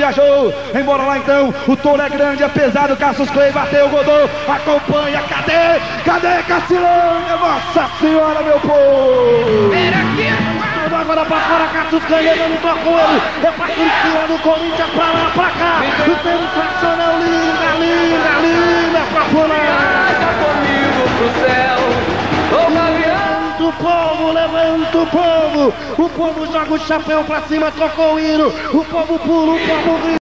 viajou. Embora lá então, o touro é grande, é pesado. Cassius Clay bateu, rodou, acompanha. Cadê Cacilândia? Nossa Senhora, meu povo! Agora pra fora, Cassius Clay levando toca com ele. É pra Cristina do Corinthians, pra lá, pra cá. Sensacional, linda pra fora. Pro céu, Levanta o povo joga o chapéu pra cima, tocou o hino, o povo pula, o povo grita.